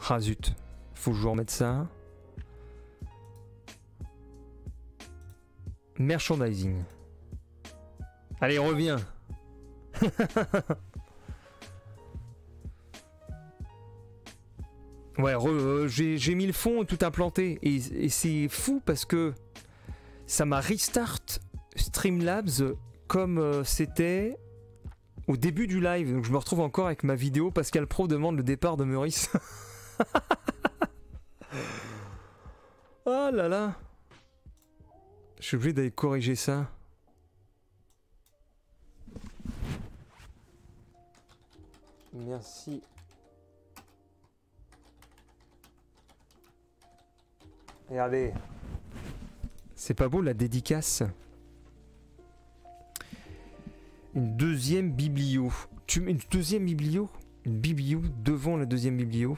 Ah zut, faut que je vous remette ça. Merchandising. Allez, reviens. Ouais, j'ai mis le fond tout implanté. Et c'est fou parce que ça m'a restart Streamlabs comme c'était au début du live. Donc je me retrouve encore avec ma vidéo. Pascal Pro demande le départ de Meurice. Oh là là. Je suis obligé d'aller corriger ça. Merci. Regardez. C'est pas beau la dédicace. Une deuxième biblio. Tu mets une deuxième biblio? Une biblio devant la deuxième biblio.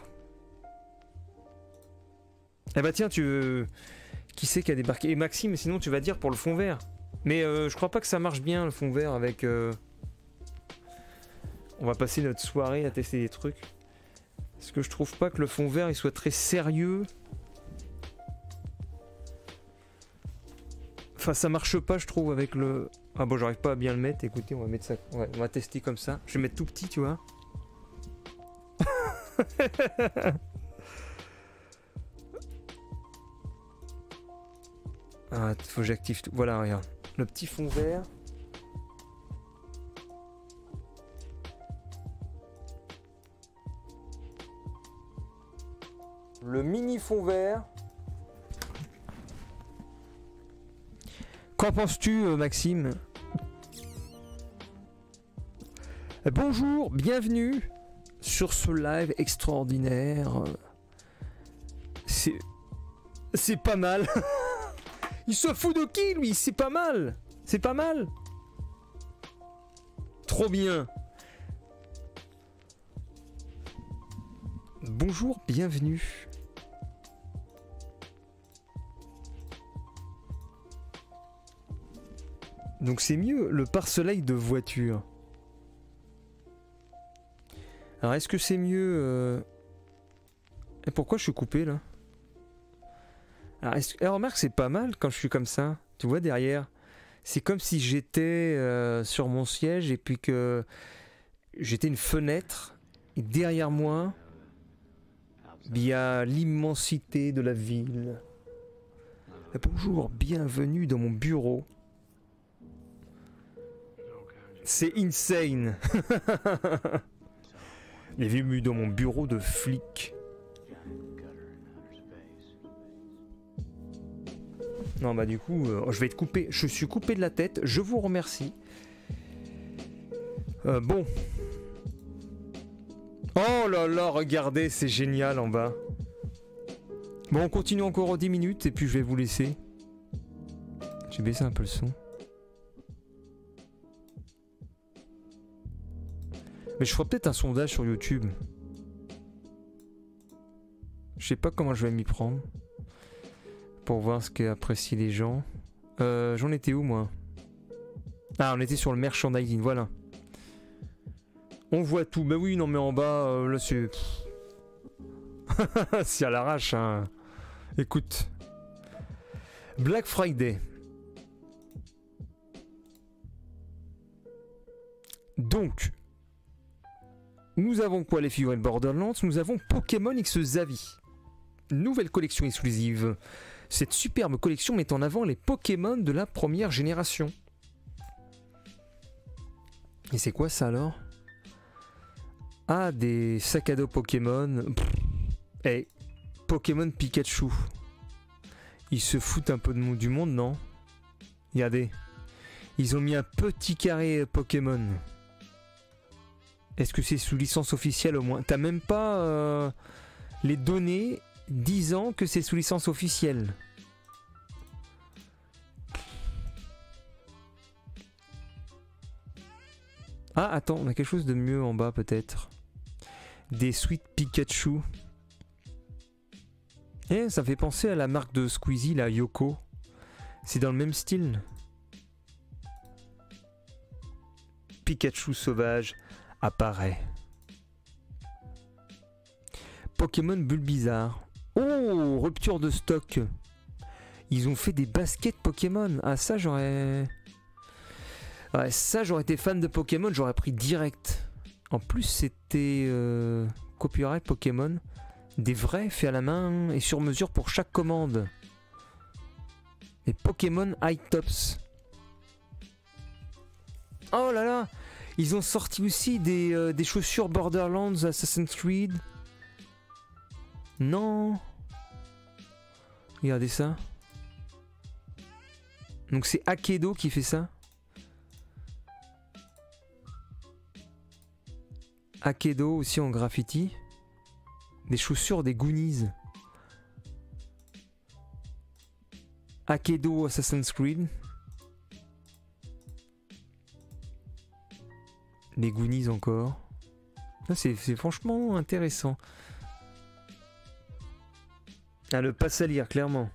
Eh bah tiens, qui c'est qui a débarqué? Et Maxime, sinon tu vas dire pour le fond vert. Mais je crois pas que ça marche bien le fond vert avec... On va passer notre soirée à tester des trucs. Parce que je trouve pas que le fond vert il soit très sérieux. Enfin ça marche pas je trouve avec le... Ah bon j'arrive pas à bien le mettre, écoutez on va mettre ça... Ouais, on va tester comme ça. Je vais mettre tout petit tu vois. Ah, faut que j'active tout. Voilà, regarde. Le petit fond vert. Le mini fond vert. Qu'en penses-tu, Maxime? Bonjour, bienvenue sur ce live extraordinaire. C'est pas mal. Il se fout de qui lui? C'est pas mal. C'est pas mal. Trop bien. Bonjour, bienvenue. Donc c'est mieux le pare-soleil de voiture. Alors est-ce que c'est mieux Et pourquoi je suis coupé là? Alors, remarque, c'est pas mal quand je suis comme ça. Tu vois derrière, c'est comme si j'étais sur mon siège et puis que j'étais une fenêtre. Et derrière moi, il y a l'immensité de la ville. Et bonjour, bienvenue dans mon bureau. C'est insane. Bienvenue dans mon bureau de flic. Non bah du coup, je vais être coupé. Je suis coupé de la tête. Je vous remercie. Bon. Oh là là, regardez, c'est génial en bas. Bon, on continue encore 10 minutes et puis je vais vous laisser. J'ai baissé un peu le son. Mais je ferai peut-être un sondage sur YouTube. Je sais pas comment je vais m'y prendre. Pour voir ce qu'apprécient les gens. J'en étais où moi? Ah, on était sur le merchandising, voilà. On voit tout. Bah oui, non mais en bas, là c'est... c'est à l'arrache, hein. Écoute. Black Friday. Donc... Nous avons quoi les figurines Borderlands? Nous avons Pokémon X Zavi. Nouvelle collection exclusive. Cette superbe collection met en avant les Pokémon de la première génération. Et c'est quoi ça alors? Ah, des sacs à dos Pokémon. Eh, Pokémon Pikachu. Ils se foutent un peu du monde, non? Regardez. Ils ont mis un petit carré Pokémon. Est-ce que c'est sous licence officielle au moins? T'as même pas les données disant que c'est sous licence officielle. Ah, attends, on a quelque chose de mieux en bas peut-être. Des Sweet Pikachu. Eh, ça fait penser à la marque de Squeezie, la Yoko. C'est dans le même style. Pikachu sauvage apparaît. Pokémon Bulbizarre. Oh, rupture de stock. Ils ont fait des baskets Pokémon. Ah, ça, j'aurais... Ouais, ça, j'aurais été fan de Pokémon, j'aurais pris direct. En plus, c'était copyright Pokémon. Des vrais, faits à la main et sur mesure pour chaque commande. Les Pokémon High Tops. Oh là là, ils ont sorti aussi des chaussures Borderlands Assassin's Creed. Non. Regardez ça. Donc c'est Akedo qui fait ça. Akedo aussi en graffiti. Des chaussures des Goonies. Akedo Assassin's Creed. Les Goonies encore. C'est franchement intéressant. Ah, le passe à lire, clairement.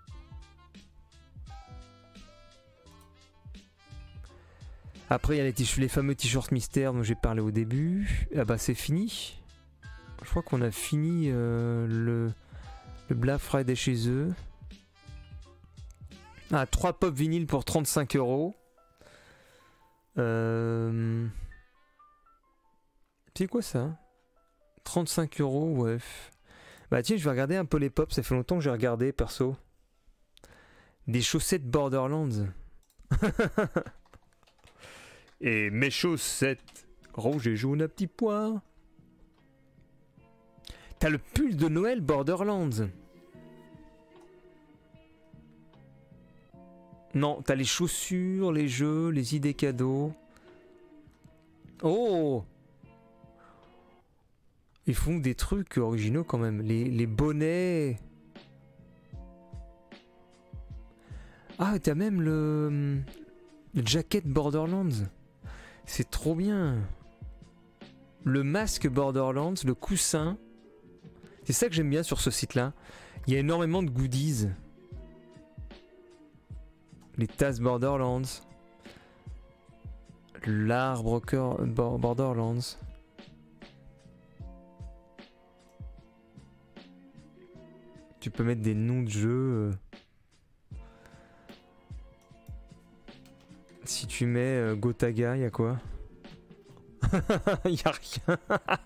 Après, il y a les fameux t-shirts mystères dont j'ai parlé au début. Ah bah, c'est fini. Je crois qu'on a fini le Black Friday chez eux. Ah, 3 pop vinyles pour 35 €. C'est quoi ça? 35 €, ouais. Bah tiens, je vais regarder un peu les pops, ça fait longtemps que j'ai regardé, perso. Des chaussettes Borderlands. Et mes chaussettes rouges et jaunes à petits pois. T'as le pull de Noël Borderlands. Non, t'as les chaussures, les jeux, les idées cadeaux. Oh! Ils font des trucs originaux quand même. Les bonnets. Ah, t'as même le jacket Borderlands. C'est trop bien. Le masque Borderlands, le coussin. C'est ça que j'aime bien sur ce site-là. Il y a énormément de goodies. Les tasses Borderlands. L'arbre Borderlands. Tu peux mettre des noms de jeux. Si tu mets Gotaga, y a quoi? Y a rien.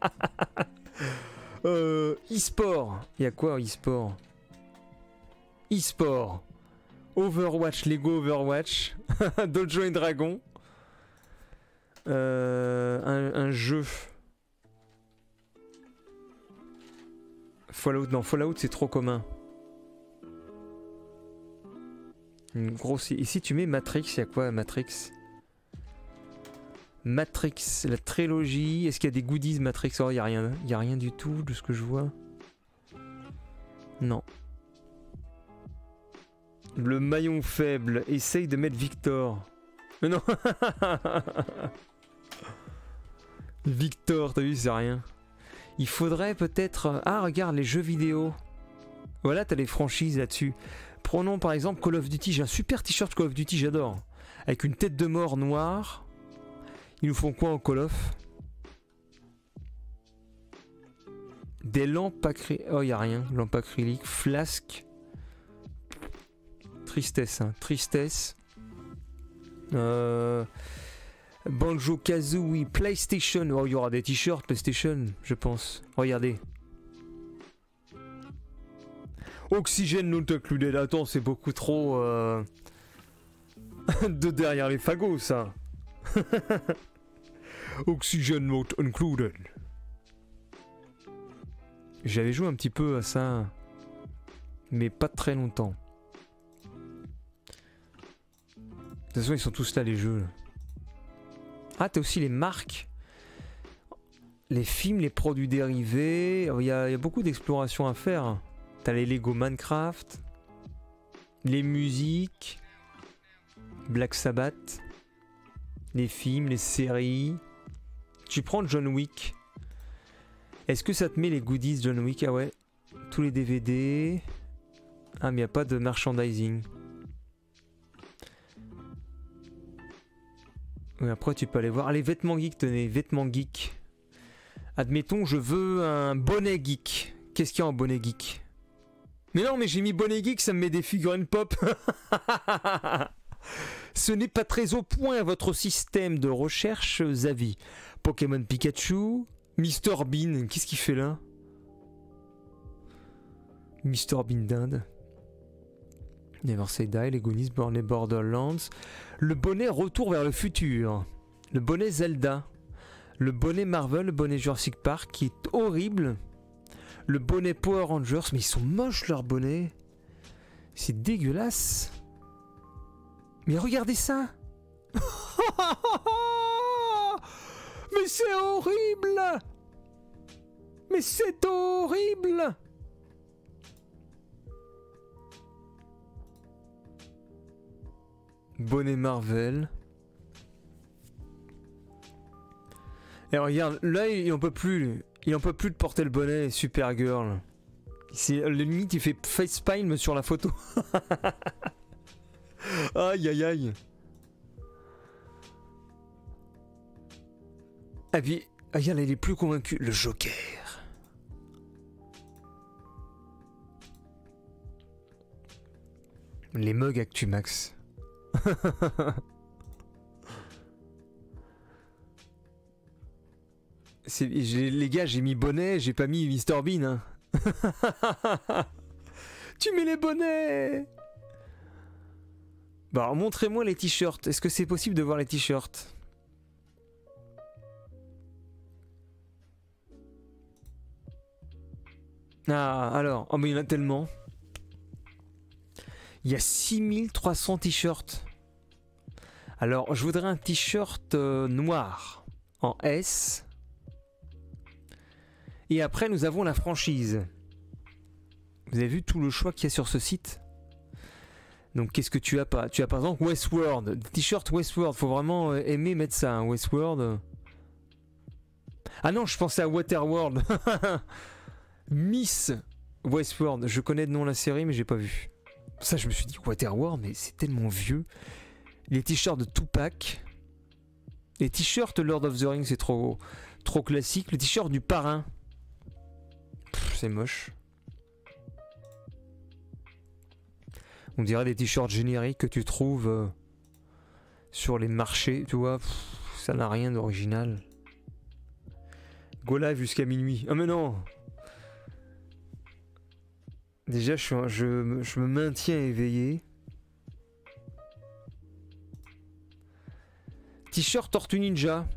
E-sport. Y a quoi e-sport? E-sport. Overwatch, Lego Overwatch. Dojo et Dragon. Un jeu. Fallout, non, Fallout c'est trop commun. Une grosse... Ici tu mets Matrix, il y a quoi Matrix? Matrix, la trilogie. Est-ce qu'il y a des goodies Matrix? Oh, il n'y a rien. Il n'y a rien du tout de ce que je vois. Non. Le maillon faible. Essaye de mettre Victor. Mais non. Victor, t'as vu, c'est rien. Il faudrait peut-être... Ah, regarde, les jeux vidéo. Voilà, t'as les franchises là-dessus. Prenons par exemple Call of Duty. J'ai un super t-shirt Call of Duty, j'adore. Avec une tête de mort noire. Ils nous font quoi en Call of? Des lampes acryliques. Oh, y a rien. Lampes acryliques. Flasque. Tristesse, hein. Tristesse. Banjo Kazooie. PlayStation. Oh, il y aura des t-shirts PlayStation, je pense. Regardez. Oxygène not included. Attends, c'est beaucoup trop de derrière les fagots, ça. Oxygène not included. J'avais joué un petit peu à ça, mais pas très longtemps. De toute façon, ils sont tous là, les jeux. Là. Ah, t'as aussi les marques. Les films, les produits dérivés. Il y a beaucoup d'exploration à faire. T'as les Lego Minecraft, les musiques, Black Sabbath, les films, les séries. Tu prends John Wick. Est-ce que ça te met les goodies John Wick? Ah ouais. Tous les DVD. Ah mais il n'y a pas de merchandising. Oui, après tu peux aller voir. Ah, les vêtements geeks, tenez, vêtements geeks. Admettons, je veux un bonnet geek. Qu'est-ce qu'il y a en bonnet geek? Mais non, mais j'ai mis bonnet geek, ça me met des figurines pop. Ce n'est pas très au point votre système de recherche, Zavi. Pokémon Pikachu, Mr Bean, qu'est-ce qu'il fait là? Mr Bean d'Inde. Never Say Die, les Goonies, Born Borderlands. Le bonnet Retour vers le futur. Le bonnet Zelda. Le bonnet Marvel, le bonnet Jurassic Park qui est horrible. Le bonnet Power Rangers, mais ils sont moches leurs bonnets. C'est dégueulasse. Mais regardez ça. Mais c'est horrible. Mais c'est horrible. Bonnet Marvel. Et regarde, là il en peut plus. Il en peut plus de porter le bonnet Supergirl. C'est limite il fait facepalm sur la photo. Aïe aïe aïe. Et puis, regarde, il est plus convaincu. Le Joker. Les mugs Actumax. Les gars, j'ai mis bonnet, j'ai pas mis Mr Bean. Hein. Tu mets les bonnets. Bah alors, montrez-moi les t-shirts. Est-ce que c'est possible de voir les t-shirts? Ah, alors. Oh mais il y en a tellement. Il y a 6300 t-shirts. Alors, je voudrais un t-shirt noir en S. Et après, nous avons la franchise. Vous avez vu tout le choix qu'il y a sur ce site? Donc, qu'est-ce que tu as pas? Tu as par exemple Westworld. T-shirt Westworld. Faut vraiment aimer mettre ça, hein, Westworld. Ah non, je pensais à Waterworld. Miss Westworld. Je connais de nom la série, mais j'ai pas vu. Ça, je me suis dit Waterworld, mais c'est tellement vieux. Les t-shirts de Tupac. Les t-shirts Lord of the Rings, c'est trop classique. Le t-shirt du parrain. C'est moche. On dirait des t-shirts génériques que tu trouves sur les marchés, tu vois. Ça n'a rien d'original. Go live jusqu'à minuit. Ah mais non. Déjà, je me maintiens éveillé. T-shirt Tortue Ninja.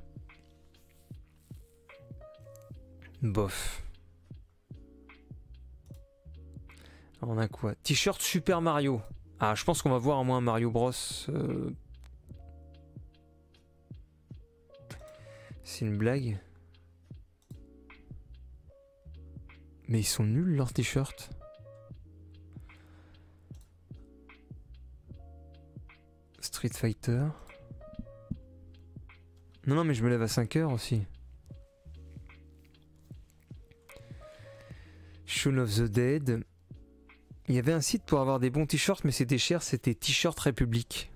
Bof. On a quoi? T-shirt Super Mario. Ah, je pense qu'on va voir au moins un Mario Bros. C'est une blague. Mais ils sont nuls leurs t-shirts. Street Fighter. Non, mais je me lève à 5h aussi. Shaun of the Dead. Il y avait un site pour avoir des bons t-shirts, mais c'était cher, c'était T-shirt République.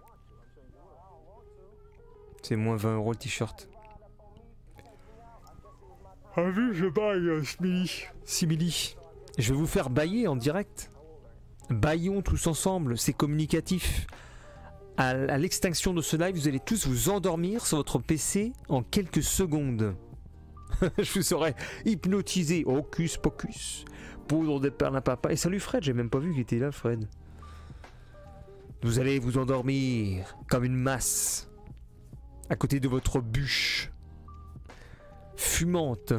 C'est moins 20 € le t-shirt. Ah vu, je baille, Simili. Je vais vous faire bailler en direct. Baillons tous ensemble, c'est communicatif. À l'extinction de ce live, vous allez tous vous endormir sur votre PC en quelques secondes. Je vous aurais hypnotisé. Hocus pocus. Poudre de perlimpinpin. Et salut Fred, j'ai même pas vu qu'il était là, Fred. Vous allez vous endormir comme une masse à côté de votre bûche fumante.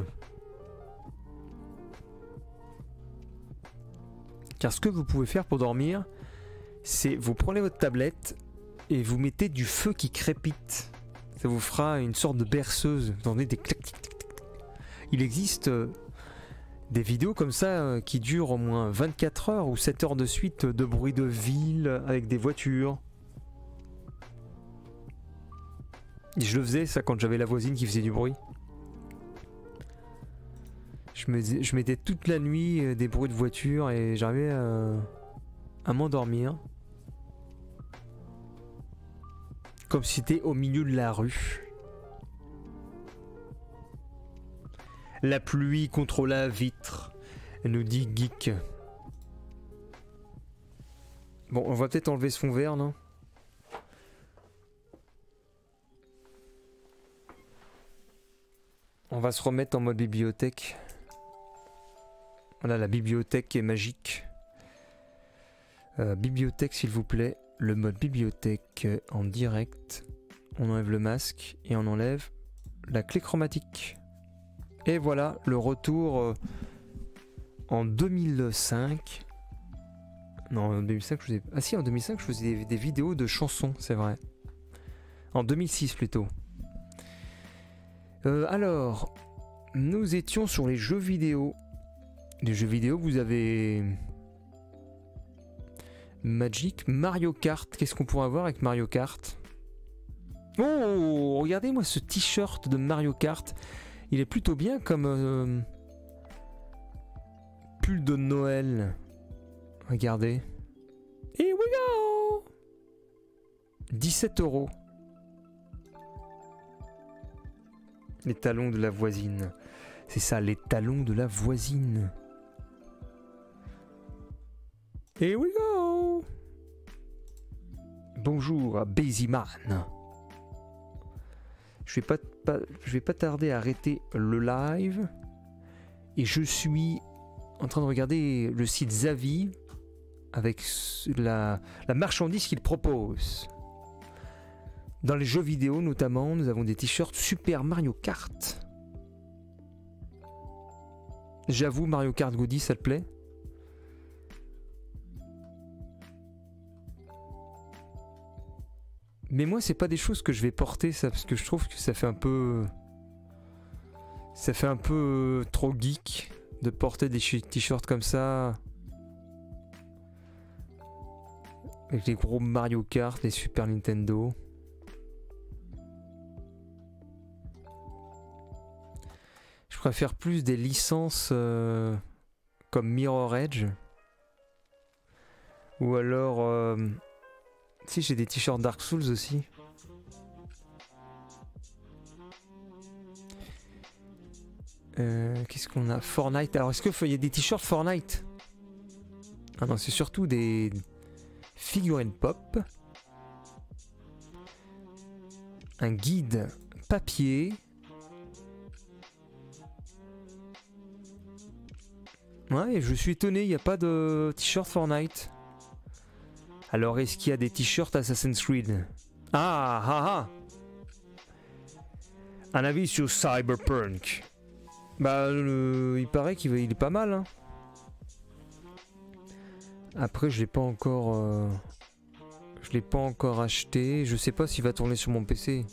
Car ce que vous pouvez faire pour dormir, c'est vous prenez votre tablette et vous mettez du feu qui crépite. Ça vous fera une sorte de berceuse. Vous entendez des clac, clac, clac, clac. Il existe des vidéos comme ça qui durent au moins 24 heures ou 7 heures de suite de bruit de ville avec des voitures. Et je le faisais ça quand j'avais la voisine qui faisait du bruit. Je mettais toute la nuit des bruits de voiture et j'arrivais à m'endormir. Comme si c'était au milieu de la rue. La pluie contre la vitre. Elle nous dit geek. Bon, on va peut-être enlever ce fond vert, non? On va se remettre en mode bibliothèque. Voilà, la bibliothèque est magique. Bibliothèque, s'il vous plaît. Le mode bibliothèque en direct. On enlève le masque et on enlève la clé chromatique. Et voilà, le retour en 2005. Non, en 2005, je faisais... Ah si, en 2005, je faisais des vidéos de chansons, c'est vrai. En 2006, plutôt. Alors, nous étions sur les jeux vidéo. Les jeux vidéo, vous avez... Magic, Mario Kart. Qu'est-ce qu'on pourrait avoir avec Mario Kart? Oh, regardez-moi ce t-shirt de Mario Kart. Il est plutôt bien comme... pull de Noël. Regardez. Here we go! 17 €. Les talons de la voisine. C'est ça, les talons de la voisine. Here we go! Bonjour à Bazyman. Je vais pas tarder à arrêter le live. Et je suis en train de regarder le site Zavi avec la marchandise qu'il propose. Dans les jeux vidéo notamment, nous avons des t-shirts Super Mario Kart. J'avoue, Mario Kart Goody, ça te plaît? Mais moi, c'est pas des choses que je vais porter, ça, parce que je trouve que ça fait un peu... Ça fait un peu trop geek de porter des t-shirts comme ça. Avec les gros Mario Kart, les Super Nintendo. Je préfère plus des licences comme Mirror Edge. Ou alors... si, j'ai des t-shirts Dark Souls aussi. Qu'est-ce qu'on a? Fortnite. Alors, est-ce qu'il y a des t-shirts Fortnite? Ah non, c'est surtout des figurines pop. Un guide papier. Ouais, je suis étonné, il n'y a pas de t-shirt Fortnite. Alors, est-ce qu'il y a des t-shirts Assassin's Creed? Ah. Un avis sur Cyberpunk. Bah, il paraît qu'il est pas mal. Hein. Après, je l'ai pas encore... je l'ai pas encore acheté. Je sais pas s'il va tourner sur mon PC.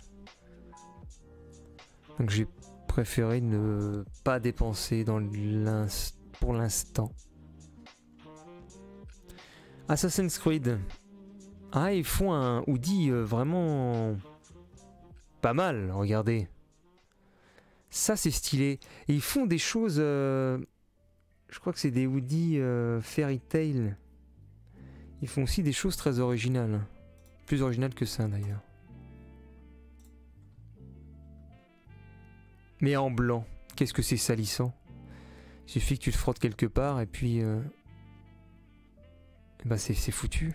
Donc j'ai préféré ne pas dépenser pour l'instant. Assassin's Creed. Ah, ils font un hoodie vraiment pas mal, regardez. Ça, c'est stylé. Et ils font des choses... je crois que c'est des hoodies Fairy Tail. Ils font aussi des choses très originales. Plus originales que ça, d'ailleurs. Mais en blanc. Qu'est-ce que c'est salissant. Il suffit que tu te frottes quelque part et puis... bah c'est foutu.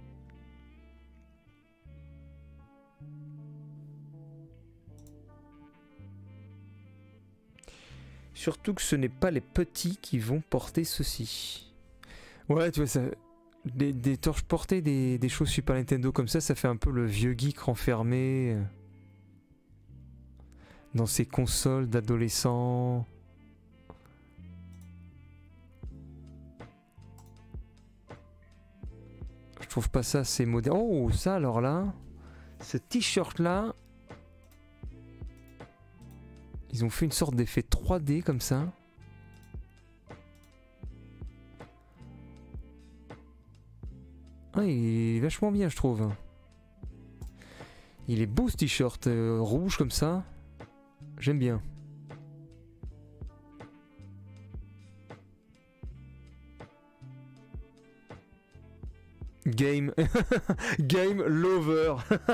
Surtout que ce n'est pas les petits qui vont porter ceci. Ouais, tu vois, ça, des torches portées, des choses Super Nintendo comme ça fait un peu le vieux geek renfermé dans ses consoles d'adolescents. Je trouve pas ça assez moderne. Oh, ça alors là, ce t-shirt là, ils ont fait une sorte d'effet 3D comme ça. Ah, il est vachement bien, je trouve. Il est beau ce t-shirt rouge comme ça. J'aime bien. Game. Game lover.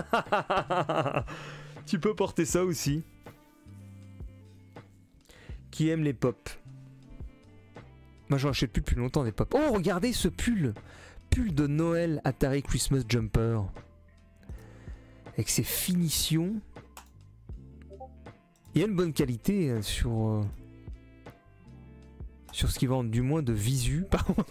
Tu peux porter ça aussi. Qui aime les pop. Moi j'en achète plus depuis longtemps des pop. Oh regardez ce pull. Pull de Noël Atari Christmas Jumper. Avec ses finitions. Il y a une bonne qualité sur ce qu'ils vendent, du moins de visu. Par contre.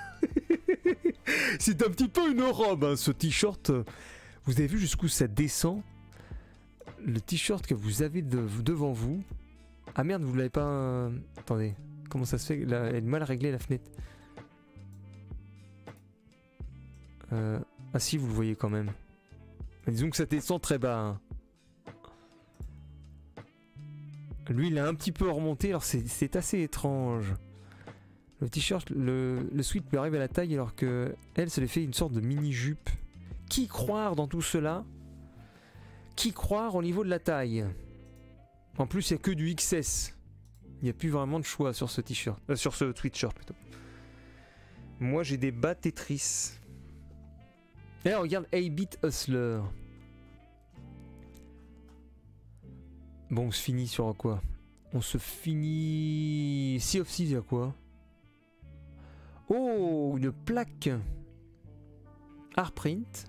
C'est un petit peu une robe hein, ce t-shirt. Vous avez vu jusqu'où ça descend? Le t-shirt que vous avez devant vous. Ah merde, vous l'avez pas... Attendez, comment ça se fait? Elle est mal réglée la fenêtre. Ah si, vous le voyez quand même. Mais disons que ça descend très bas. Hein. Lui, il a un petit peu remonté, alors c'est assez étrange. Le t-shirt, le sweat lui arrive à la taille alors que elle se l'est fait une sorte de mini-jupe. Qui croire dans tout cela? Qui croire au niveau de la taille? En plus, il n'y a que du XS. Il n'y a plus vraiment de choix sur ce t-shirt. Sur ce sweatshirt plutôt. Moi, j'ai des bas Tetris. Et regarde, 8-Bit Hustler. Bon, on se finit sur quoi? On se finit... Sea of Thieves, il y a quoi? Oh, une plaque. Artprint.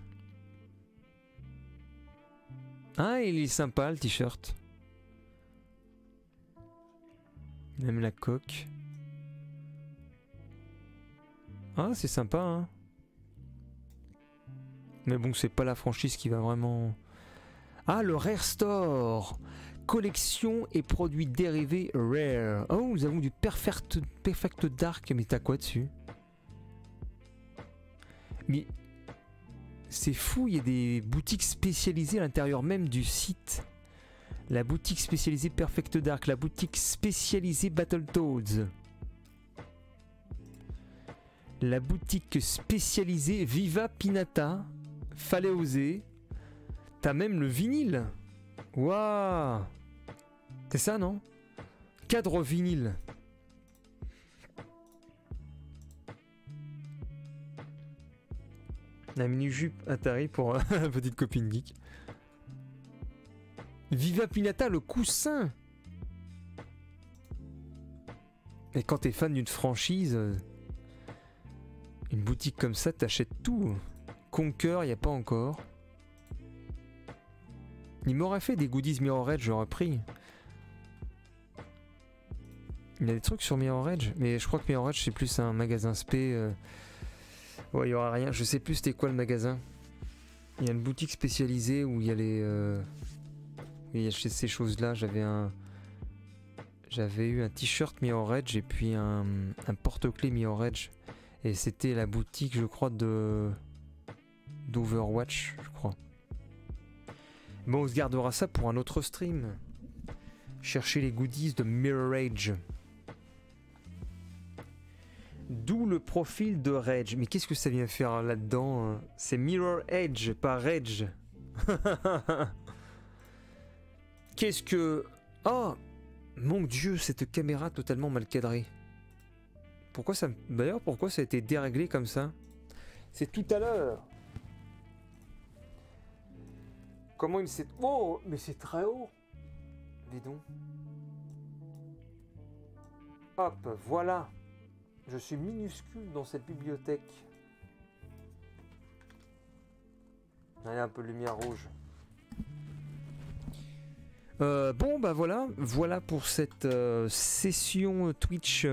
Ah, il est sympa le t-shirt. Même la coque. Ah, c'est sympa, hein. Mais bon, c'est pas la franchise qui va vraiment... Ah, le Rare Store. Collection et produits dérivés Rare. Oh, nous avons du Perfect Dark. Mais t'as quoi dessus? Mais... C'est fou, il y a des boutiques spécialisées à l'intérieur même du site. La boutique spécialisée Perfect Dark, la boutique spécialisée Battletoads. La boutique spécialisée Viva Pinata. Fallait oser. T'as même le vinyle. Waouh. C'est ça, non? Cadre vinyle. La mini-jupe Atari pour la petite copine geek. Viva Pinata, le coussin. Et quand t'es fan d'une franchise, une boutique comme ça, t'achètes tout. Conquer, y a pas encore. Il m'aurait fait des goodies Mirror Edge, j'aurais pris. Il y a des trucs sur Mirror Edge, mais je crois que Mirror Edge c'est plus un magasin spé. Ouais, il y aura rien. Je sais plus c'était quoi le magasin. Il y a une boutique spécialisée où il y a les... il y a ces choses-là. J'avais eu un t-shirt Mirror Edge et puis un porte-clés Mirror Edge. Et c'était la boutique, je crois, d'Overwatch, je crois. Bon, on se gardera ça pour un autre stream. Chercher les goodies de Mirror Edge. D'où le profil de Rage. Mais qu'est-ce que ça vient faire là-dedans? C'est Mirror Edge, pas Rage. Qu'est-ce que... Oh, mon Dieu, cette caméra totalement mal cadrée. Pourquoi ça... D'ailleurs, pourquoi ça a été déréglé comme ça? C'est tout à l'heure. Comment il me s'est... Oh, mais c'est très haut. Dis donc. Hop, voilà. Je suis minuscule dans cette bibliothèque. Allez, un peu de lumière rouge. Bon, bah voilà. Voilà pour cette session Twitch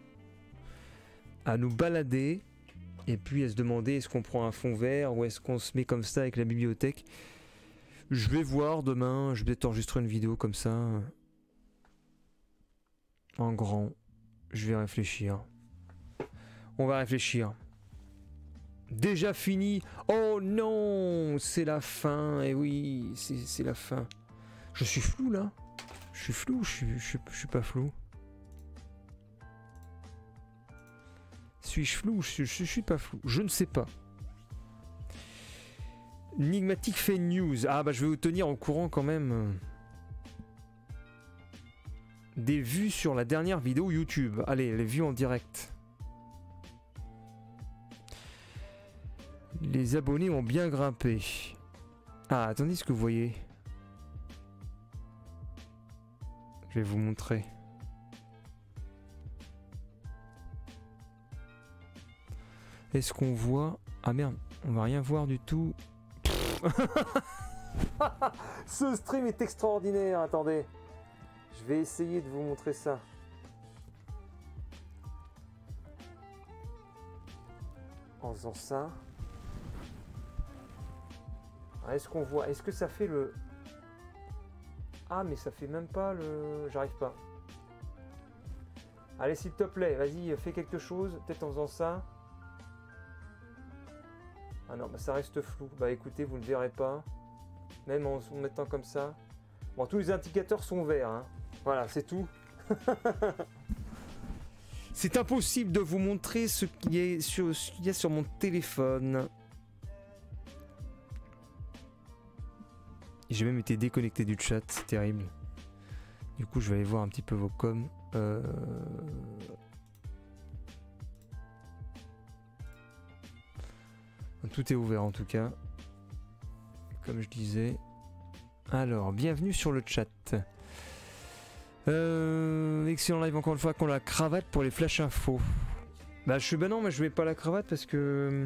à nous balader. Et puis à se demander est-ce qu'on prend un fond vert ou est-ce qu'on se met comme ça avec la bibliothèque. Je vais voir demain. Je vais peut-être enregistrer une vidéo comme ça. En grand. Je vais réfléchir. On va réfléchir. Déjà fini. Oh non, c'est la fin. Et oui, c'est la fin. Je suis flou là. Je suis flou ou je suis pas flou? Suis-je flou ou je suis pas flou? Je ne sais pas. Enigmatic fait news. Ah bah je vais vous tenir au courant quand même. Des vues sur la dernière vidéo YouTube. Allez, les vues en direct. Les abonnés ont bien grimpé. Ah, attendez ce que vous voyez. Je vais vous montrer. Est-ce qu'on voit... Ah merde, on va rien voir du tout. Ce stream est extraordinaire, attendez. Je vais essayer de vous montrer ça. En faisant ça. Est-ce qu'on voit? Est-ce que ça fait le... Ah mais ça fait même pas le... J'arrive pas. Allez s'il te plaît, vas-y, fais quelque chose. Peut-être en faisant ça. Ah non, bah ça reste flou. Bah écoutez, vous ne le verrez pas. Même en mettant comme ça. Bon, tous les indicateurs sont verts. Hein. Voilà, c'est tout. C'est impossible de vous montrer ce qu'il y a sur mon téléphone. J'ai même été déconnecté du chat, c'est terrible. Du coup, je vais aller voir un petit peu vos coms. Tout est ouvert en tout cas. Comme je disais. Alors, bienvenue sur le chat. Excellent live encore une fois qu'on la cravate pour les flash infos. Bah non, mais je mets pas la cravate parce que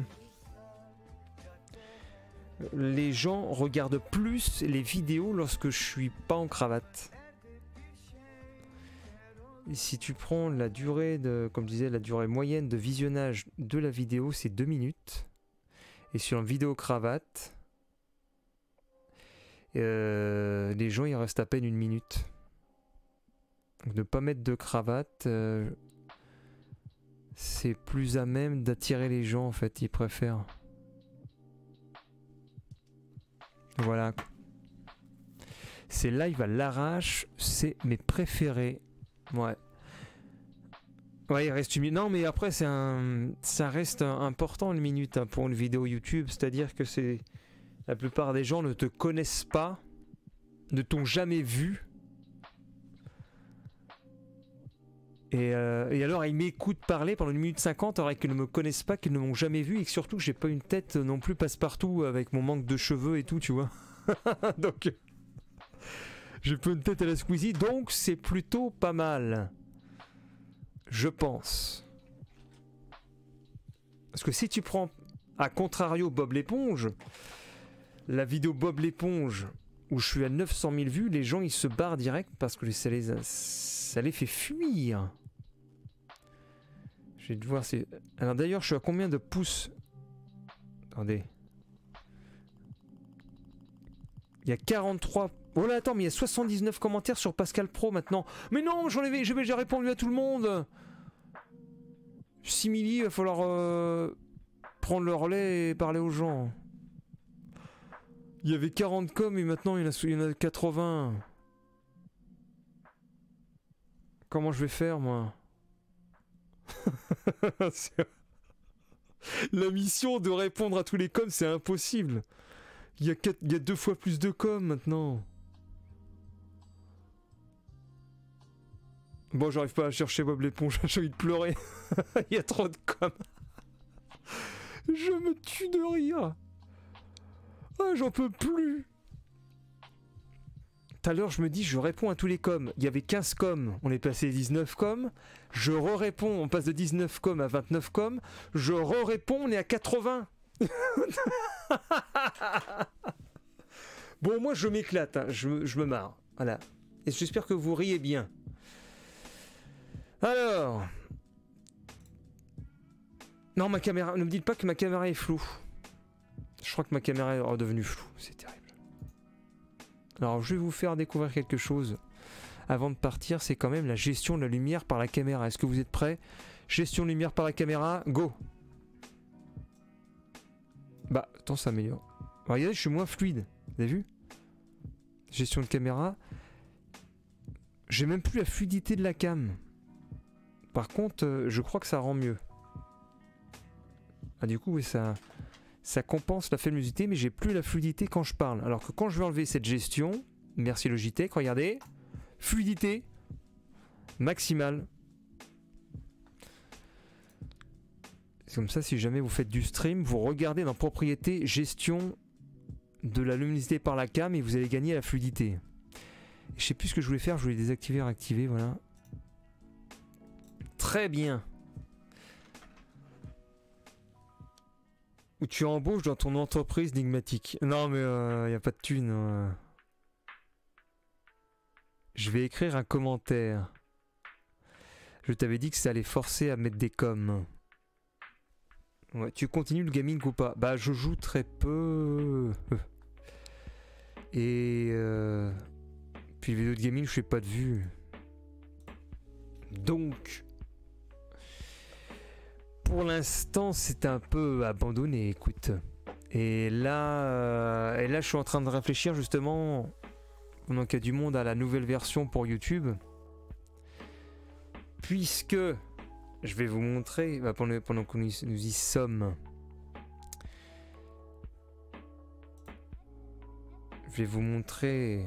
les gens regardent plus les vidéos lorsque je suis pas en cravate. Et si tu prends la durée de, comme je disais, la durée moyenne de visionnage de la vidéo, c'est 2 minutes. Et sur une vidéo cravate, les gens ils restent à peine 1 minute. Donc ne pas mettre de cravate, c'est plus à même d'attirer les gens en fait, ils préfèrent. Voilà. Ces lives à l'arrache, c'est mes préférés. Ouais. Ouais, il reste 1 minute. Non, mais après, ça reste important, 1 minute, hein, pour une vidéo YouTube. C'est-à-dire que c'est... La plupart des gens ne te connaissent pas, ne t'ont jamais vu. Et alors, ils m'écoutent parler pendant 1 minute 50, alors qu'ils ne me connaissent pas, qu'ils ne m'ont jamais vu, et que surtout, j'ai pas une tête non plus passe-partout avec mon manque de cheveux et tout, tu vois. Donc... J'ai pas une tête à la Squeezie, donc c'est plutôt pas mal. Je pense. Parce que si tu prends, à contrario, Bob l'éponge, la vidéo Bob l'éponge, où je suis à 900 000 vues, les gens ils se barrent direct parce que ça les fait fuir. Je vais te voir si... Alors d'ailleurs, je suis à combien de pouces? Attendez. Il y a 43... Oh là, attends, mais il y a 79 commentaires sur Pascal Pro maintenant. Mais non, j'ai répondu à tout le monde. Simili, il va falloir prendre le relais et parler aux gens. Il y avait 40 coms et maintenant il y en a 80. Comment je vais faire, moi? La mission de répondre à tous les coms, c'est impossible. Il y a 2 fois plus de coms maintenant. Bon, j'arrive pas à chercher Bob l'éponge, j'ai envie de pleurer. Il y a trop de coms. Je me tue de rire. Ah, j'en peux plus. Tout à l'heure, je me dis, je réponds à tous les coms. Il y avait 15 coms, on est passé à 19 coms. Je réponds, on passe de 19 coms à 29 coms. Je réponds, on est à 80. Bon, moi, je m'éclate, hein. Je me marre. Voilà. Et j'espère que vous riez bien. Alors... Non, ma caméra... Ne me dites pas que ma caméra est floue. Je crois que ma caméra est redevenue floue. C'est terrible. Alors, je vais vous faire découvrir quelque chose. Avant de partir, c'est quand même la gestion de la lumière par la caméra. Est-ce que vous êtes prêts? Gestion de lumière par la caméra, go! Bah, attends, ça améliore. Regardez, je suis moins fluide. Vous avez vu? Gestion de caméra. J'ai même plus la fluidité de la cam. Par contre, je crois que ça rend mieux. Ah, du coup, oui, ça compense la fluidité, mais j'ai plus la fluidité quand je parle. Alors que quand je vais enlever cette gestion, merci Logitech, regardez, fluidité maximale. C'est comme ça, si jamais vous faites du stream, vous regardez dans propriété gestion de la luminosité par la cam et vous allez gagner la fluidité. Je sais plus ce que je voulais faire, je voulais désactiver, réactiver, voilà. Très bien. Ou tu embauches dans ton entreprise Nigmatic. Non mais y a pas de thune. Je vais écrire un commentaire. Je t'avais dit que ça allait forcer à mettre des coms. Ouais, tu continues le gaming ou pas? Bah je joue très peu. Et puis les vidéos de gaming je fais pas de vue. Donc pour l'instant c'est un peu abandonné, écoute. Et là je suis en train de réfléchir justement, pendant qu'il y a du monde, à la nouvelle version pour YouTube. Puisque je vais vous montrer, pendant que nous y sommes, je vais vous montrer.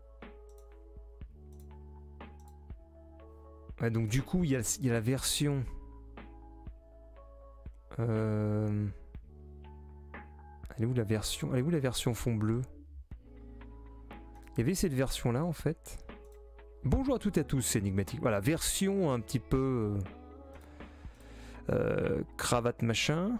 Ouais, donc du coup il y a la version elle est où la version fond bleu? Il y avait cette version là en fait. Bonjour à toutes et à tous, c'est Enigmatic. Voilà, version un petit peu cravate machin.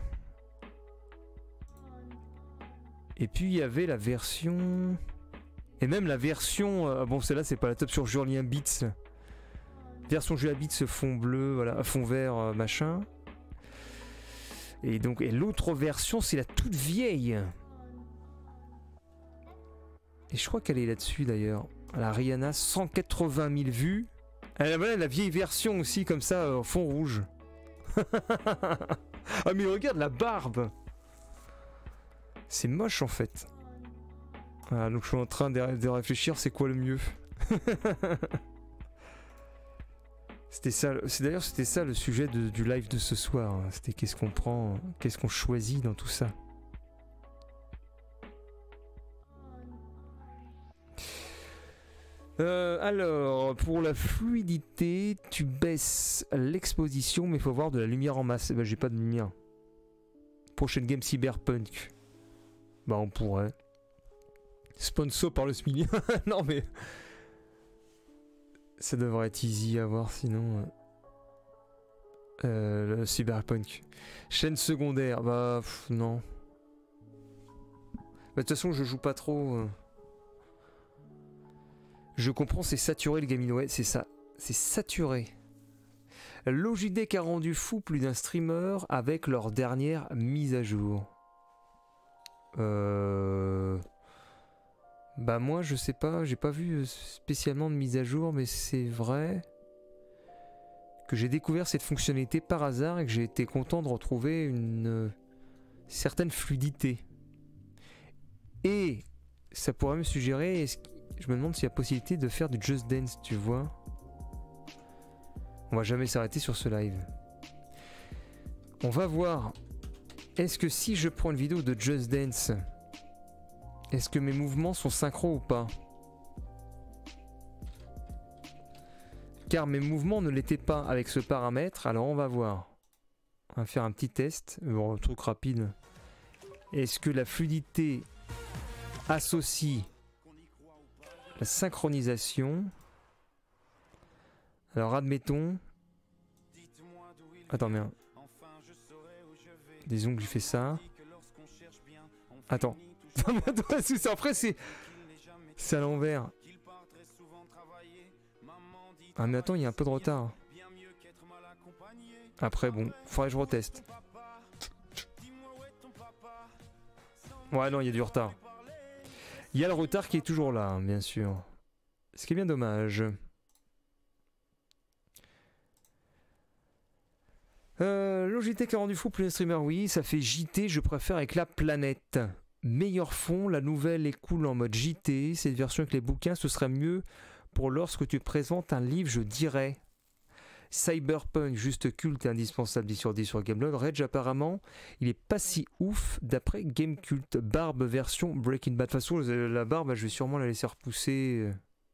Et puis il y avait la version, et même la version bon celle-là c'est pas la top, sur Julien Beats. Version Julien Beats fond bleu, voilà, fond vert machin. Et donc l'autre version c'est la toute vieille. Et je crois qu'elle est là-dessus d'ailleurs. La Rihanna, 180 000 vues. Voilà la vieille version aussi comme ça, fond rouge. Ah mais regarde la barbe. C'est moche en fait. Voilà, donc je suis en train de réfléchir c'est quoi le mieux. C'était ça, d'ailleurs c'était ça le sujet du live de ce soir. C'était qu'est-ce qu'on prend, qu'est-ce qu'on choisit dans tout ça. Alors, pour la fluidité, tu baisses l'exposition, mais il faut avoir de la lumière en masse. Eh ben, j'ai pas de lumière. Prochaine game Cyberpunk. Bah, on pourrait. Sponsor par le SMILI. Non, mais. Ça devrait être easy à voir, sinon. Le Cyberpunk. Chaîne secondaire, bah, non. Bah, de toute façon, je joue pas trop. Je comprends, c'est saturé le gaming, ouais, c'est ça. C'est saturé. Logitech a rendu fou plus d'un streamer avec leur dernière mise à jour. Bah moi je sais pas, j'ai pas vu spécialement de mise à jour, mais c'est vrai que j'ai découvert cette fonctionnalité par hasard et que j'ai été content de retrouver une certaine fluidité. Et ça pourrait me suggérer, je me demande s'il y a possibilité de faire du Just Dance, tu vois. On va jamais s'arrêter sur ce live. On va voir. Est-ce que si je prends une vidéo de Just Dance, est-ce que mes mouvements sont synchro ou pas? Car mes mouvements ne l'étaient pas avec ce paramètre, alors on va voir. On va faire un petit test, bon, un truc rapide. Est-ce que la fluidité associe la synchronisation? Alors admettons. Attends, merde. Disons que j'ai fait ça. Attends. Après c'est à l'envers. Ah mais attends, il y a un peu de retard. Après bon, faudrait que je reteste. Ouais non, il y a du retard. Il y a le retard qui est toujours là, hein, bien sûr. Ce qui est bien dommage. Logitech a rendu fou plus de streamers, oui, ça fait JT, je préfère avec la planète. Meilleur fond, la nouvelle est cool en mode JT, cette version avec les bouquins, ce serait mieux pour lorsque tu présentes un livre, je dirais. Cyberpunk, juste culte et indispensable 10 sur 10 sur Gameload. Rage apparemment, il est pas si ouf d'après Gamecult. Barbe version Breaking Bad. De toute façon, la barbe, je vais sûrement la laisser repousser.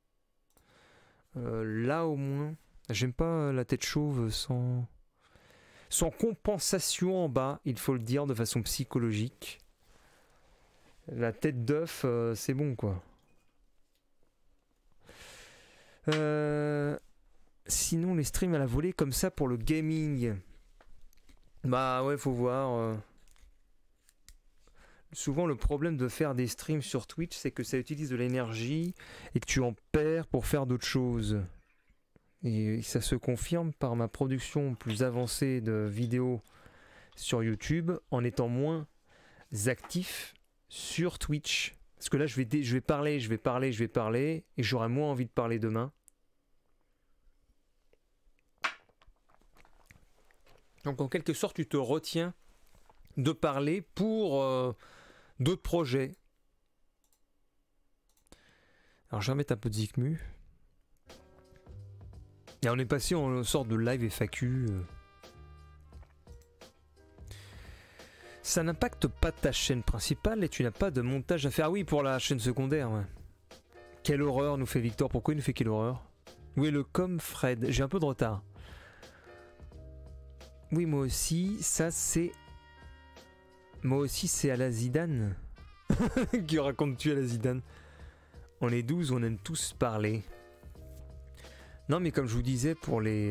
Là au moins. J'aime pas la tête chauve sans compensation en bas, il faut le dire de façon psychologique. La tête d'œuf, c'est bon quoi. Sinon les streams à la volée comme ça pour le gaming. Bah ouais, faut voir. souvent le problème de faire des streams sur Twitch, c'est que ça utilise de l'énergie et que tu en perds pour faire d'autres choses. Et ça se confirme par ma production plus avancée de vidéos sur YouTube en étant moins actif sur Twitch. Parce que là, je vais parler et j'aurai moins envie de parler demain. Donc en quelque sorte, tu te retiens de parler pour d'autres projets. Alors je vais remettre un peu de Zikmu. Et on est passé en sorte de live FAQ. Ça n'impacte pas ta chaîne principale et tu n'as pas de montage à faire. Ah oui, pour la chaîne secondaire. Ouais. Quelle horreur nous fait Victor. Pourquoi il nous fait quelle horreur? Où est le com Fred? J'ai un peu de retard. Oui, moi aussi, ça c'est... Moi aussi c'est à la Zidane. Qui raconte-tu à la Zidane? On est 12, on aime tous parler. Non mais comme je vous disais pour les...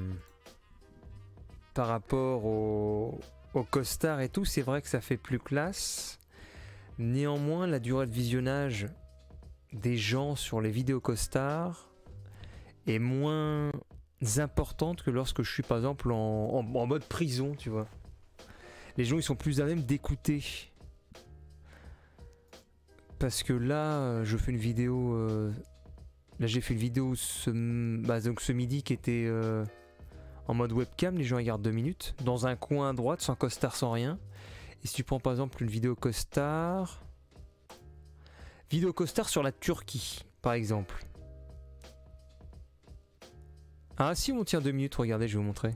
par rapport au costard et tout, c'est vrai que ça fait plus classe. Néanmoins, la durée de visionnage des gens sur les vidéos costards est moins importante que lorsque je suis par exemple en mode prison, tu vois. Les gens ils sont plus à même d'écouter. Parce que là, je fais une vidéo... là j'ai fait une vidéo donc ce midi qui était en mode webcam, les gens regardent 2 minutes, dans un coin à droite, sans costard, sans rien. Et si tu prends par exemple une vidéo costard sur la Turquie, par exemple. Ah si on tient 2 minutes, regardez, je vais vous montrer.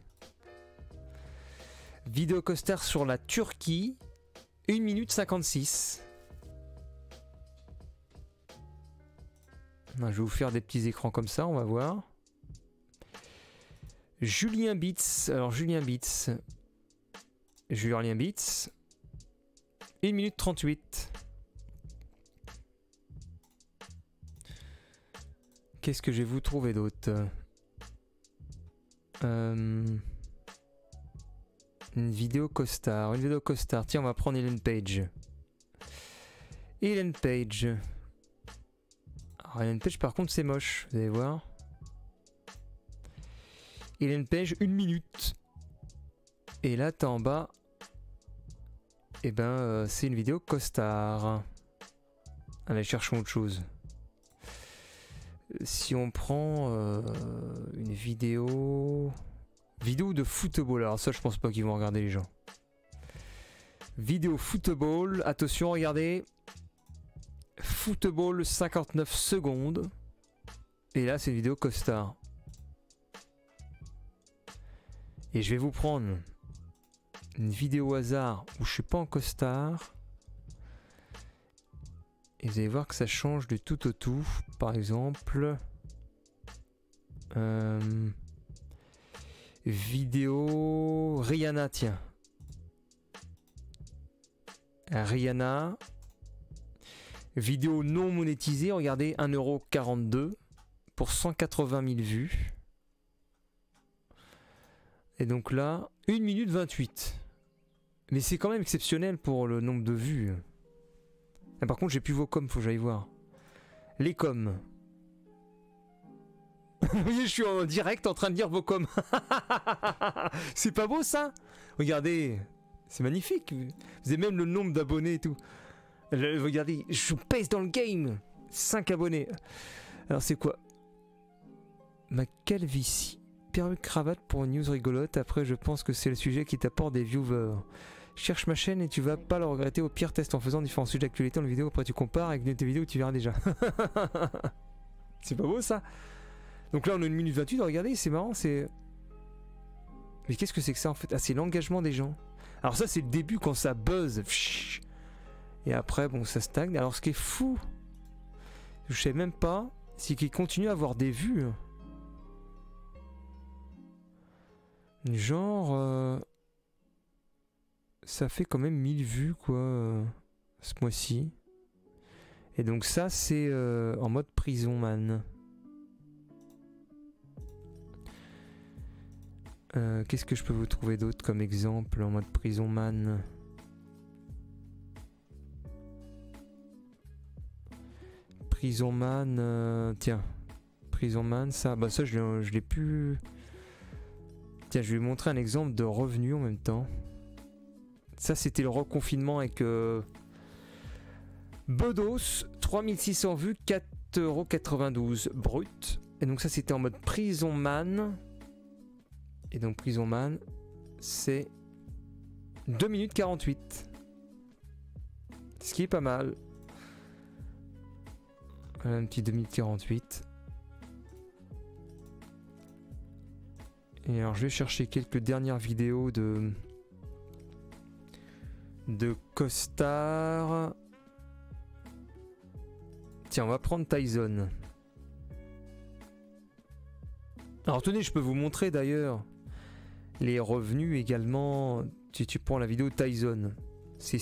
Vidéo costard sur la Turquie, 1 minute 56. Non, je vais vous faire des petits écrans comme ça, on va voir. Julien Bits, alors Julien Bits, 1 minute 38. Qu'est-ce que je vais vous trouver d'autre? Une vidéo costard, tiens on va prendre Ellen Page. Alors Ellen Page par contre c'est moche, vous allez voir. Ellen Page 1 minute. Et là t'as en bas, et c'est une vidéo costard. Allez cherchons autre chose. Si on prend une vidéo de football, alors ça je pense pas qu'ils vont regarder les gens. Vidéo football, attention regardez. Football 59 secondes. Et là c'est une vidéo costard. Et je vais vous prendre une vidéo au hasard où je suis pas en costard. Et vous allez voir que ça change du tout au tout. Par exemple, vidéo Rihanna, tiens. Rihanna. Vidéo non monétisée, regardez, 1,42€ pour 180 000 vues. Et donc là, 1 minute 28. Mais c'est quand même exceptionnel pour le nombre de vues. Ah, par contre, j'ai plus vos coms, faut que j'aille voir. Les coms. Vous voyez, je suis en direct en train de dire vos coms. C'est pas beau ça? Regardez, c'est magnifique. Vous avez même le nombre d'abonnés et tout. Regardez, je pèse dans le game. 5 abonnés. Alors c'est quoi? Ma calvitie. Perruque cravate pour une news rigolote. Après, je pense que c'est le sujet qui t'apporte des viewers. Cherche ma chaîne et tu vas pas le regretter. Au pire, teste en faisant différents sujets d'actualité dans le vidéo. Après, tu compares avec tes vidéos, tu verras déjà. C'est pas beau ça? Donc là, on a 1 minute 28. Regardez, c'est marrant. C'est. Mais qu'est-ce que c'est que ça en fait? Ah, c'est l'engagement des gens. Alors, ça, c'est le début quand ça buzz. Et après, bon, ça stagne. Alors, ce qui est fou, je sais même pas, c'est qu'il continue à avoir des vues. Genre. Ça fait quand même 1000 vues quoi ce mois-ci. Et donc ça c'est en mode prison man. Qu'est-ce que je peux vous trouver d'autre comme exemple en mode prison man? Prison Man, tiens, Prison Man, ça, bah ça je l'ai plus. Tiens, je vais vous montrer un exemple de revenu en même temps. Ça, c'était le reconfinement avec Bedos, 3600 vues, 4,92 € brut. Et donc ça, c'était en mode Prison Man. Et donc Prison Man, c'est 2 minutes 48. Ce qui est pas mal. Voilà, un petit 2 minutes 48. Et alors je vais chercher quelques dernières vidéos de Costard. Tiens, on va prendre Tyson. Alors tenez, je peux vous montrer d'ailleurs les revenus également. Si tu prends la vidéo Tyson, c'est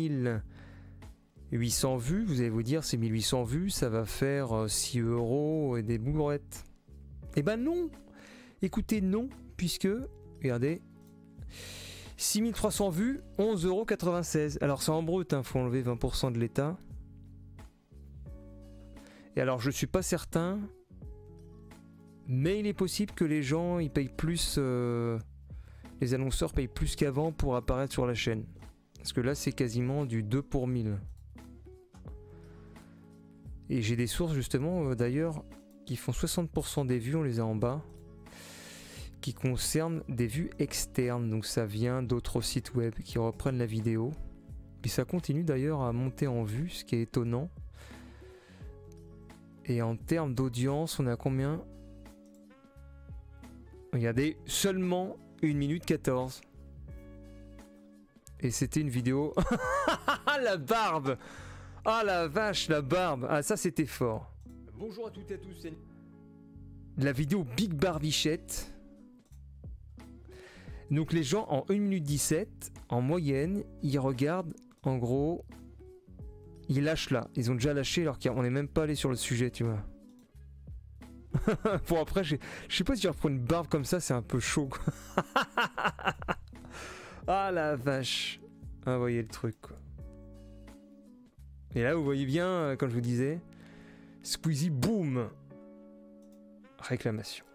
6800 vues. Vous allez vous dire, c'est 1800 vues, ça va faire 6 € et des boulettes. Eh ben non! Écoutez, non, puisque, regardez, 6300 vues, 11,96 €. Alors c'est en brut, hein, faut enlever 20% de l'État. Et alors je suis pas certain, mais il est possible que les gens ils payent plus, les annonceurs payent plus qu'avant pour apparaître sur la chaîne. Parce que là c'est quasiment du 2 pour 1000. Et j'ai des sources justement d'ailleurs qui font 60% des vues, on les a en bas, qui concernent des vues externes. Donc ça vient d'autres sites web qui reprennent la vidéo. Puis ça continue d'ailleurs à monter en vues, ce qui est étonnant. Et en termes d'audience, on a combien? Regardez, seulement 1 minute 14. Et c'était une vidéo... La barbe! Ah la vache, la barbe! Ah ça c'était fort. Bonjour à toutes et à tous. La vidéo Big Barbichette. Donc les gens en 1 minute 17, en moyenne, ils regardent en gros... Ils lâchent là, ils ont déjà lâché alors qu'on n'est même pas allé sur le sujet, tu vois. Bon après, je sais pas si je reprends une barbe comme ça, c'est un peu chaud quoi. Ah la vache. Ah, vous voyez le truc quoi. Et là vous voyez bien, quand je vous disais, Squeezie, boum. Réclamation.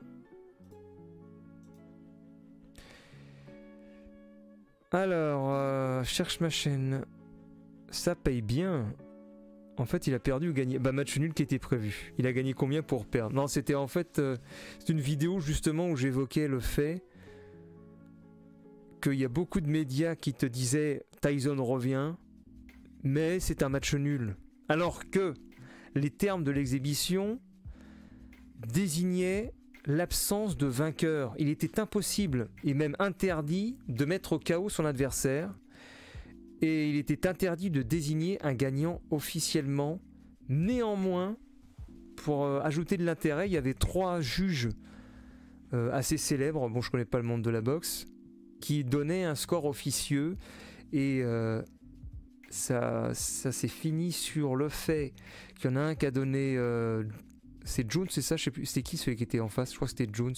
Alors, cherche ma chaîne. Ça paye bien. En fait, il a perdu ou gagné. Bah, match nul qui était prévu. Il a gagné combien pour perdre? Non, c'était en fait... c'est une vidéo justement où j'évoquais le fait qu'il y a beaucoup de médias qui te disaient Tyson revient, mais c'est un match nul. Alors que les termes de l'exhibition désignaient l'absence de vainqueur. Il était impossible et même interdit de mettre au chaos son adversaire. Et il était interdit de désigner un gagnant officiellement. Néanmoins, pour ajouter de l'intérêt, il y avait 3 juges assez célèbres, bon je connais pas le monde de la boxe, qui donnaient un score officieux. Et ça s'est fini sur le fait qu'il y en a un qui a donné... c'est Jones, c'est ça? Je sais plus. C'était qui celui qui était en face? Je crois que c'était Jones.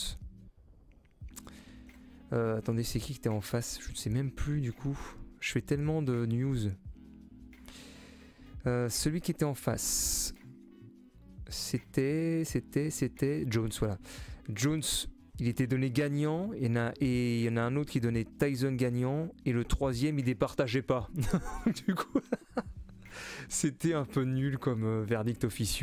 Attendez, c'est qui était en face? Je ne sais même plus du coup. Je fais tellement de news. Celui qui était en face, c'était Jones, voilà. Jones, il était donné gagnant, et il y en a un autre qui donnait Tyson gagnant, et le troisième, il départageait pas. Du coup, c'était un peu nul comme verdict officieux.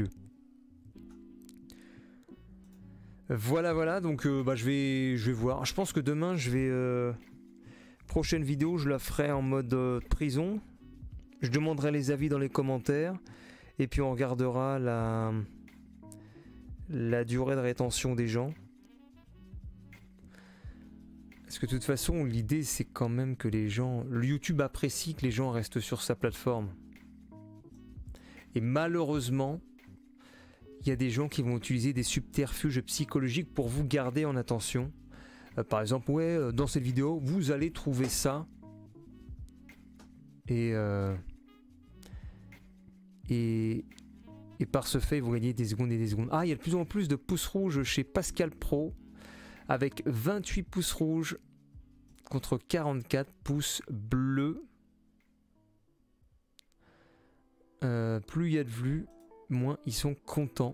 Voilà, donc bah, je vais voir. Je pense que demain, je vais... prochaine vidéo, je la ferai en mode prison. Je demanderai les avis dans les commentaires. Et puis on regardera la durée de rétention des gens. Parce que de toute façon, l'idée c'est quand même que les gens... YouTube apprécie que les gens restent sur sa plateforme. Et malheureusement, il y a des gens qui vont utiliser des subterfuges psychologiques pour vous garder en attention. Par exemple, ouais, dans cette vidéo, vous allez trouver ça. Et par ce fait, vous gagnez des secondes et des secondes. Ah, il y a de plus en plus de pouces rouges chez Pascal Pro, avec 28 pouces rouges contre 44 pouces bleus. Plus il y a de vues, moins ils sont contents.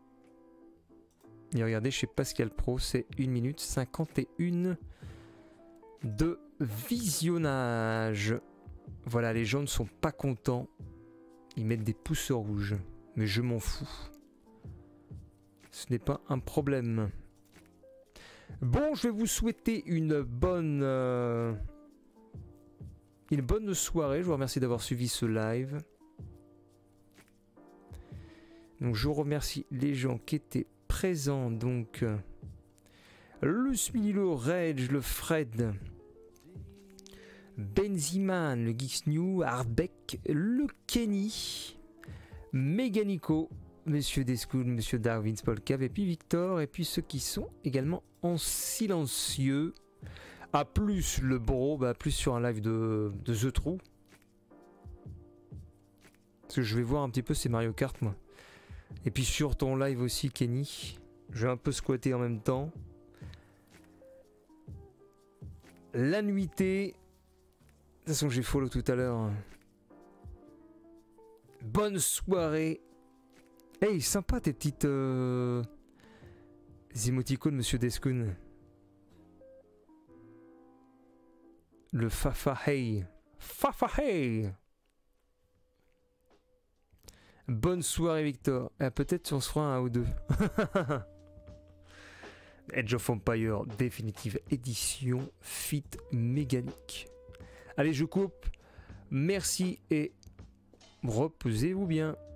Et regardez, chez Pascal Pro, c'est 1 minute 51 de visionnage. Voilà, les gens ne sont pas contents. Ils mettent des pouces rouges. Mais je m'en fous. Ce n'est pas un problème. Bon, je vais vous souhaiter une bonne soirée. Je vous remercie d'avoir suivi ce live. Donc je remercie les gens qui étaient présents. Donc le Smililo, Reg, le Fred, Benziman, le Geeks New, Hardbeck, le Kenny, Meganico, Monsieur Descool, Monsieur Darwin, Spolcav, et puis Victor, et puis ceux qui sont également en silencieux. À plus le bro, bah plus sur un live de The True. Parce que je vais voir un petit peu ces Mario Kart moi. Et puis sur ton live aussi Kenny. Je vais un peu squatter en même temps. La nuitée. De toute façon j'ai follow tout à l'heure. Bonne soirée. Hey, sympa tes petites émoticônes, Monsieur Descoun. Le Fafa Hey. Fafa Hey. Bonne soirée Victor. Peut-être on se fera un ou deux. Age of Empire définitive édition Fit mécanique. Allez, je coupe. Merci et reposez-vous bien.